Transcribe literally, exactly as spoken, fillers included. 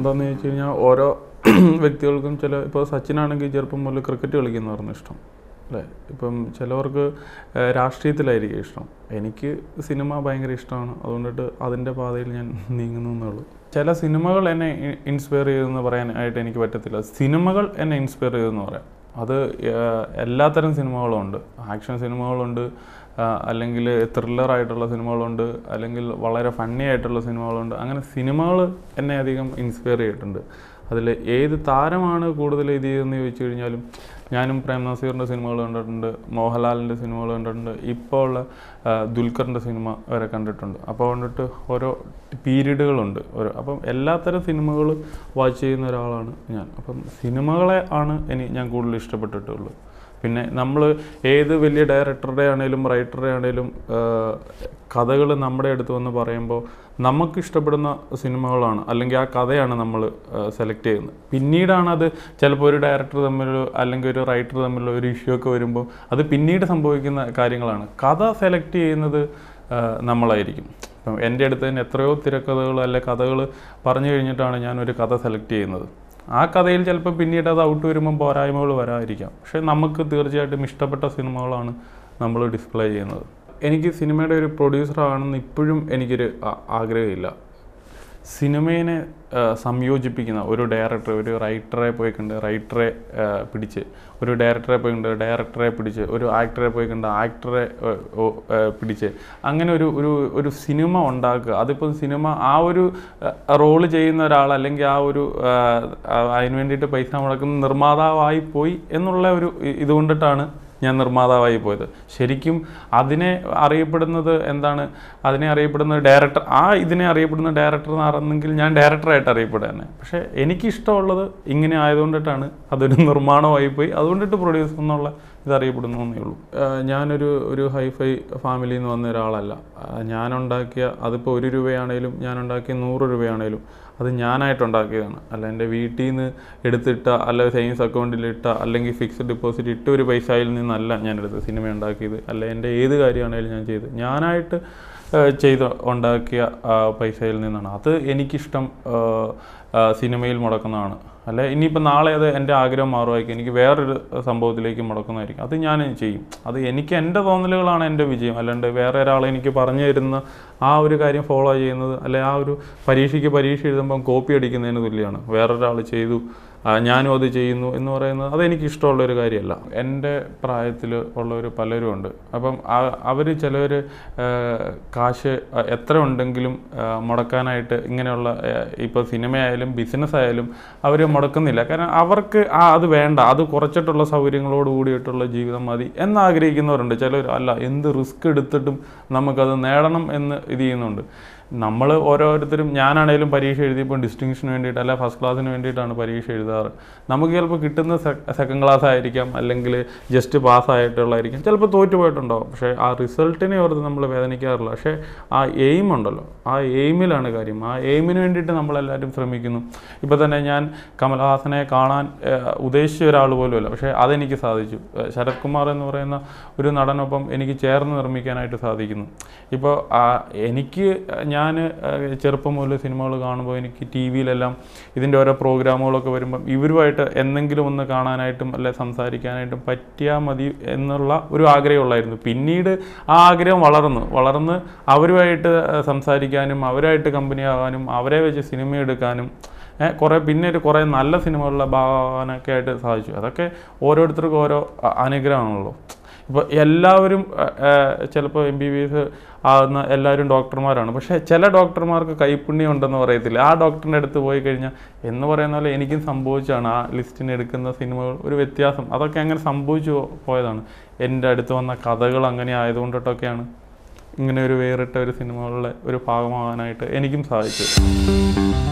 എന്താണെന്ന് ചോദിച്ചു കഴിഞ്ഞാൽ ഓരോ വ്യക്തികൾക്കും ചില ഇപ്പോൾ സച്ചിനാണെങ്കിൽ ചെറുപ്പം മുതൽ ക്രിക്കറ്റ് കളിക്കുന്നവരാണ് ഇഷ്ടം അല്ലേ. ഇപ്പം ചിലവർക്ക് രാഷ്ട്രീയത്തിലായിരിക്കും ഇഷ്ടം. എനിക്ക് സിനിമ ഭയങ്കര ഇഷ്ടമാണ്, അതുകൊണ്ടിട്ട് അതിൻ്റെ പാതയിൽ ഞാൻ നീങ്ങുന്നു എന്നുള്ളൂ. ചില സിനിമകൾ എന്നെ ഇൻസ്പയർ ചെയ്തെന്ന് പറയാനായിട്ട് എനിക്ക് പറ്റത്തില്ല. സിനിമകൾ എന്നെ ഇൻസ്പയർ ചെയ്തെന്ന് പറയാം. അത് എല്ലാത്തരം സിനിമകളും ഉണ്ട്. ആക്ഷൻ സിനിമകളുണ്ട്, അല്ലെങ്കിൽ ത്രില്ലറായിട്ടുള്ള സിനിമകളുണ്ട്, അല്ലെങ്കിൽ വളരെ ഫണ്ണി ആയിട്ടുള്ള സിനിമകളുണ്ട്. അങ്ങനെ സിനിമകൾ എന്നെ അധികം ഇൻസ്പയർ ചെയ്തിട്ടുണ്ട്. അതിൽ ഏത് താരമാണ് കൂടുതൽ ഇത് ചെയ്തെന്ന് ചോദിച്ചു കഴിഞ്ഞാലും ഞാനും പ്രേം നസീറിൻ്റെ സിനിമകൾ കണ്ടിട്ടുണ്ട്, മോഹൻലാലിൻ്റെ സിനിമകൾ കണ്ടിട്ടുണ്ട്, ഇപ്പോൾ ഉള്ള ദുൽഖറിൻ്റെ സിനിമ വരെ കണ്ടിട്ടുണ്ട്. അപ്പോൾ കണ്ടിട്ട് ഓരോ പീരീഡുകളുണ്ട് ഓരോ. അപ്പം എല്ലാത്തരം സിനിമകൾ വാച്ച് ചെയ്യുന്ന ഒരാളാണ് ഞാൻ. അപ്പം സിനിമകളെ ആണ് ഇനി ഞാൻ കൂടുതൽ ഇഷ്ടപ്പെട്ടിട്ടുള്ളൂ. പിന്നെ നമ്മൾ ഏത് വലിയ ഡയറക്ടറുടെ ആണെങ്കിലും റൈറ്ററുടെ ആണെങ്കിലും കഥകൾ നമ്മുടെ അടുത്ത് വന്ന് പറയുമ്പോൾ നമുക്ക് ഇഷ്ടപ്പെടുന്ന സിനിമകളാണ് അല്ലെങ്കിൽ ആ കഥയാണ് നമ്മൾ സെലക്ട് ചെയ്യുന്നത്. പിന്നീടാണ് അത് ചിലപ്പോൾ ഒരു ഡയറക്ടർ തമ്മിലോ അല്ലെങ്കിൽ ഒരു റൈറ്റർ തമ്മിലോ ഒരു ഇഷ്യൂ ഒക്കെ വരുമ്പോൾ അത് പിന്നീട് സംഭവിക്കുന്ന കാര്യങ്ങളാണ്. കഥ സെലക്ട് ചെയ്യുന്നത് നമ്മളായിരിക്കും. ഇപ്പം എൻ്റെ അടുത്ത് തന്നെ എത്രയോ തിരക്കഥകൾ അല്ലെ കഥകൾ പറഞ്ഞു കഴിഞ്ഞിട്ടാണ് ഞാനൊരു കഥ സെലക്ട് ചെയ്യുന്നത്. ആ കഥയിൽ ചിലപ്പോൾ പിന്നീട് അത് ഔട്ട് വരുമ്പം പോരായ്മകൾ വരാതിരിക്കാം. പക്ഷേ നമുക്ക് തീർച്ചയായിട്ടും ഇഷ്ടപ്പെട്ട സിനിമകളാണ് നമ്മൾ ഡിസ്പ്ലേ ചെയ്യുന്നത്. എനിക്ക് സിനിമയുടെ ഒരു പ്രൊഡ്യൂസറാണെന്ന് ഇപ്പോഴും എനിക്കൊരു ആഗ്രഹമില്ല. സിനിമയെ സംയോജിപ്പിക്കുന്ന ഒരു ഡയറക്ടർ, ഒരു റൈറ്ററെ പോയി കണ്ട് റൈറ്ററെ പിടിച്ച്, ഒരു ഡയറക്ടറെ പോയി കണ്ട് ഡയറക്ടറെ പിടിച്ച്, ഒരു ആക്ടറെ പോയി കണ്ട് ആക്ടറെ പിടിച്ച്, അങ്ങനെ ഒരു ഒരു ഒരു സിനിമ ഉണ്ടാക്കുക. അതിപ്പോൾ സിനിമ ആ ഒരു റോള് ചെയ്യുന്ന ഒരാൾ അല്ലെങ്കിൽ ആ ഒരു അതിന് വേണ്ടിയിട്ട് പൈസ മുടക്കുന്ന നിർമ്മാതാവായി പോയി എന്നുള്ള ഒരു ഇതുകൊണ്ടിട്ടാണ് ഞാൻ നിർമ്മാതാവായി പോയത്. ശരിക്കും അതിനെ അറിയപ്പെടുന്നത് എന്താണ്, അതിനെ അറിയപ്പെടുന്നത് ഡയറക്ടർ, ആ ഇതിനെ അറിയപ്പെടുന്ന ഡയറക്ടർ എന്ന് പറയുന്നെങ്കിൽ ഞാൻ ഡയറക്ടറായിട്ട് അറിയപ്പെടുക തന്നെ. പക്ഷേ എനിക്കിഷ്ടമുള്ളത് ഇങ്ങനെ ആയതുകൊണ്ടിട്ടാണ് അതൊരു നിർമ്മാണമായി പോയി, അതുകൊണ്ടിട്ട് പ്രൊഡ്യൂസർ എന്നുള്ള ഇതറിയപ്പെടുന്നു എന്നേ ഉള്ളൂ. ഞാനൊരു ഒരു ഹൈഫൈ ഫാമിലിയിൽ നിന്ന് വന്ന ഒരാളല്ല. ഞാനുണ്ടാക്കിയ അതിപ്പോൾ ഒരു രൂപയാണേലും ഞാനുണ്ടാക്കിയ നൂറ് രൂപയാണേലും അത് ഞാനായിട്ടുണ്ടാക്കിയതാണ്. അല്ല എൻ്റെ വീട്ടിൽ നിന്ന് എടുത്തിട്ട അല്ലെങ്കിൽ സേവിങ്സ് അക്കൗണ്ടിലിട്ട അല്ലെങ്കിൽ ഫിക്സ്ഡ് ഡെപ്പോസിറ്റ് ഇട്ട ഒരു പൈസയിൽ നിന്നല്ല ഞാനെടുത്ത് സിനിമ ഉണ്ടാക്കിയത്. അല്ല എൻ്റെ ഏത് കാര്യമാണേലും ഞാൻ ചെയ്ത് ഞാനായിട്ട് ചെയ്ത് ഉണ്ടാക്കിയ പൈസയിൽ നിന്നാണ്. അത് എനിക്കിഷ്ടം സിനിമയിൽ മുടക്കുന്നതാണ്. അല്ല ഇനിയിപ്പോൾ നാളെ അത് എൻ്റെ ആഗ്രഹം മാറുമായിരിക്കും, എനിക്ക് വേറൊരു സംഭവത്തിലേക്ക് മുടക്കുന്നതായിരിക്കും, അത് ഞാൻ ചെയ്യും. അത് എനിക്ക് എൻ്റെ തോന്നലുകളാണ് എൻ്റെ വിജയം. അല്ലാണ്ട് വേറെ ഒരാൾ എനിക്ക് പറഞ്ഞു തരുന്ന ആ ഒരു കാര്യം ഫോളോ ചെയ്യുന്നത് അല്ലെ ആ ഒരു പരീക്ഷയ്ക്ക് പരീക്ഷ എഴുതുമ്പം കോപ്പി അടിക്കുന്നതിന് തുല്യമാണ്. വേറൊരാൾ ചെയ്തു ഞാനും അത് ചെയ്യുന്നു എന്ന് പറയുന്നത് അതെനിക്കിഷ്ടമുള്ളൊരു കാര്യമല്ല. എൻ്റെ പ്രായത്തിൽ ഉള്ളവർ പലരും ഉണ്ട്. അപ്പം അവർ ചിലവർ കാശ് എത്ര ഉണ്ടെങ്കിലും മുടക്കാനായിട്ട് ഇങ്ങനെയുള്ള ഇപ്പോൾ സിനിമയായാലും ബിസിനസ് ആയാലും അവർ മുടക്കുന്നില്ല. കാരണം അവർക്ക് ആ അത് വേണ്ട, അത് കുറച്ചിട്ടുള്ള സൗകര്യങ്ങളോട് കൂടിയിട്ടുള്ള ജീവിതം മതി എന്നാഗ്രഹിക്കുന്നവരുണ്ട്. ചിലർ അല്ല എന്ത് റിസ്ക് എടുത്തിട്ടും നമുക്കത് നേടണം എന്ന് ഇത് ചെയ്യുന്നുണ്ട്. നമ്മൾ ഓരോരുത്തരും, ഞാനാണേലും പരീക്ഷ എഴുതിയപ്പോൾ ഡിസ്റ്റിങ്ഷന് വേണ്ടിയിട്ട് അല്ല ഫസ്റ്റ് ക്ലാസ്സിന് വേണ്ടിയിട്ടാണ് പരീക്ഷ എഴുതാറ്. നമുക്ക് ചിലപ്പോൾ കിട്ടുന്ന സെക്കൻഡ് ക്ലാസ് ആയിരിക്കാം, അല്ലെങ്കിൽ ജസ്റ്റ് പാസ്സായിട്ടുള്ളതായിരിക്കും, ചിലപ്പോൾ തോറ്റു പോയിട്ടുണ്ടാവും. പക്ഷേ ആ റിസൾട്ടിനെ ഓർത്ത് നമ്മൾ വേദനിക്കാറില്ല. പക്ഷേ ആ എയിം ഉണ്ടല്ലോ, ആ എയിമിലാണ് കാര്യം. ആ എയിമിന് വേണ്ടിയിട്ട് നമ്മളെല്ലാവരും ശ്രമിക്കുന്നു. ഇപ്പോൾ തന്നെ ഞാൻ കമൽഹാസനെ കാണാൻ ഉദ്ദേശിച്ച ഒരാൾ പോലുമല്ല, പക്ഷേ അതെനിക്ക് സാധിച്ചു. ശരത് കുമാർ എന്ന് പറയുന്ന ഒരു നടനൊപ്പം എനിക്ക് ചേർന്ന് നിർമ്മിക്കാനായിട്ട് സാധിക്കുന്നു. ഇപ്പോൾ എനിക്ക് ഞാൻ ചെറുപ്പം മുതൽ സിനിമകൾ കാണുമ്പോൾ എനിക്ക് ടി വിയിലെല്ലാം ഇതിൻ്റെ ഓരോ പ്രോഗ്രാമുകളൊക്കെ വരുമ്പം ഇവരുമായിട്ട് എന്തെങ്കിലും ഒന്ന് കാണാനായിട്ടും അല്ലെ സംസാരിക്കാനായിട്ടും പറ്റിയാൽ മതി എന്നുള്ള ഒരു ആഗ്രഹമുള്ളായിരുന്നു. പിന്നീട് ആ ആഗ്രഹം വളർന്നു വളർന്ന് അവരുമായിട്ട് സംസാരിക്കാനും അവരായിട്ട് കമ്പനി ആകാനും അവരെ വെച്ച് സിനിമ എടുക്കാനും കുറേ പിന്നെ ഒരു കുറേ നല്ല സിനിമകളുടെ ഭാവനൊക്കെ ആയിട്ട് സാധിച്ചു. അതൊക്കെ ഓരോരുത്തർക്കും ഓരോ അനുഗ്രഹമാണല്ലോ. ഇപ്പോൾ എല്ലാവരും ചിലപ്പോൾ എം ബി ബി എസ് ആകുന്ന എല്ലാവരും ഡോക്ടർമാരാണ്. പക്ഷേ ചില ഡോക്ടർമാർക്ക് കൈപ്പുണ്യം ഉണ്ടെന്ന് പറയത്തില്ല. ആ ഡോക്ടറിൻ്റെ അടുത്ത് പോയി കഴിഞ്ഞാൽ എന്ന് പറയുന്ന പോലെ എനിക്കും സംഭവിച്ചാണ് ആ ലിസ്റ്റിന് എടുക്കുന്ന സിനിമകൾ ഒരു വ്യത്യാസം. അതൊക്കെ അങ്ങനെ സംഭവിച്ചു പോയതാണ്. എൻ്റെ അടുത്ത് വന്ന കഥകൾ അങ്ങനെ ആയതുകൊണ്ടിട്ടൊക്കെയാണ് ഇങ്ങനെ ഒരു വേറിട്ട ഒരു സിനിമകളുടെ ഒരു ഭാഗമാകാനായിട്ട് എനിക്കും സാധിച്ചത്.